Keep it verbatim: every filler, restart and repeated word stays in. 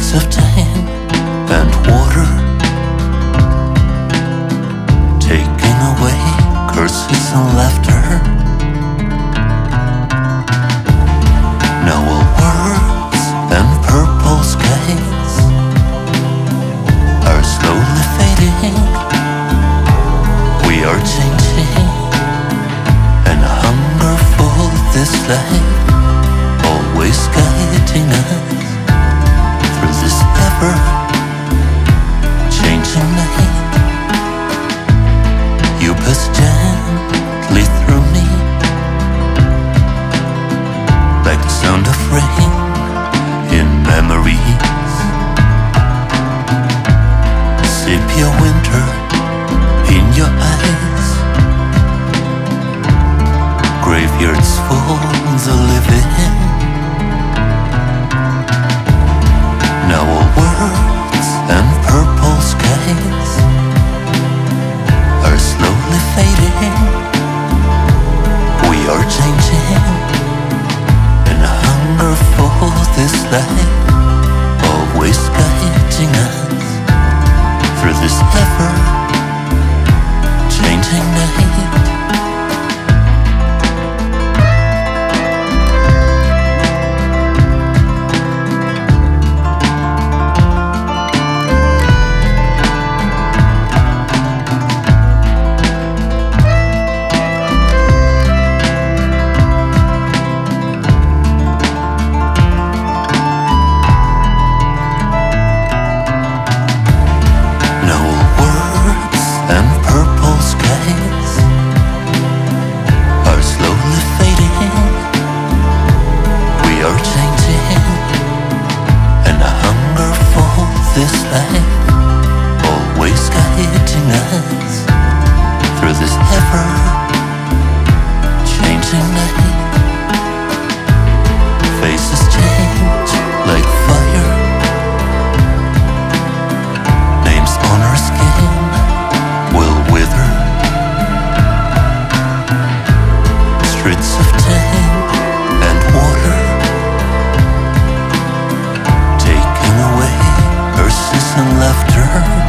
Streets of time and water, taking away curses and laughter. Now all words and purple skies are slowly fading. We are changing, and hunger for this life always guiding us through this ever changing night. You pass gently through me, like the sound of rain in memories. Sepia winter in your eyes, graveyards for the living. Now all words and purple skies are slowly fading. We are changing, and hunger for this life always guiding us through this ever changing night. This life always guiding us through this ever changing night. Faces change like fire, names on our skin will wither. Streets of time and water, taking away curses and laughter.